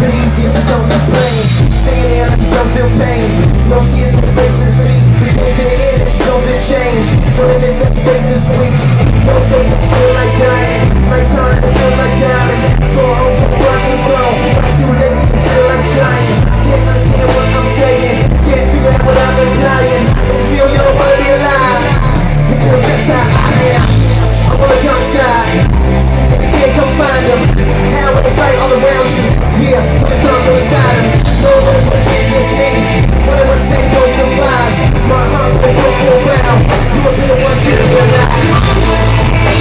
it easy if you don't complain. Staying there like you don't feel pain. No tears, no face in the feet. Pretend to the ear that you don't feel change. Don't admit that your faith is weak. Don't say that you feel like dying. Like time that feels like diamonds. Go home, just watch the throne. Watch too late, you feel like trying. Can't understand what I'm saying. Can't figure out what I'm implying. If you feel you don't wanna be alive, you feel just how I am. I'm on the dark side. If you can't come find them, hell when it's light all around you. Yeah, when it's dark inside them. No one's what's against me. When it was safe, don't survive. My heart will go for a round. Yours be the one keeping me alive.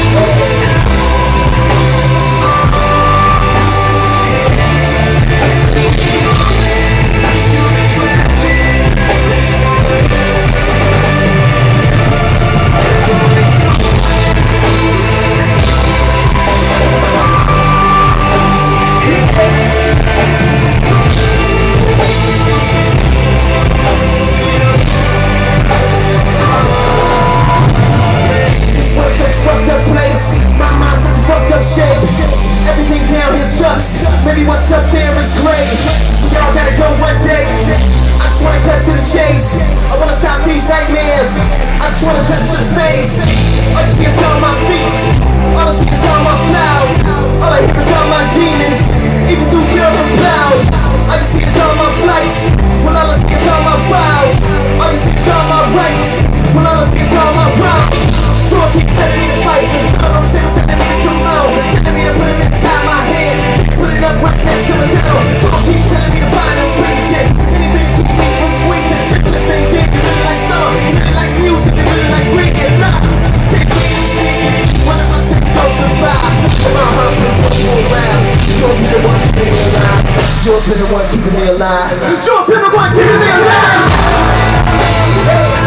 Everything down here sucks. Maybe what's up there is great. We all gotta go one day. I just wanna cut to the chase. I wanna stop these nightmares. I just wanna touch your face. All you see is all my feet. All I see is all my flaws. All I hear is all my demons. Even through urban clouds. All you see is all my flights. Well, all I see is all my files. All you see is all my rights. Well, all I see is all my wrongs. So I keep telling me to fight. I'm telling me to come out. Telling me to put it inside my head. Put it up right next to my down. Don't keep telling me to find a reason. Anything to keep me from squeezing. Simplest things, yeah. You really like summer. You really like music. You really like reading. Nah. Can't read these niggas. One of us ain't gon' survive. And my heart will go around. Yours be the one keeping me alive. Yours be the one keeping me alive. Yours be the one keeping me alive.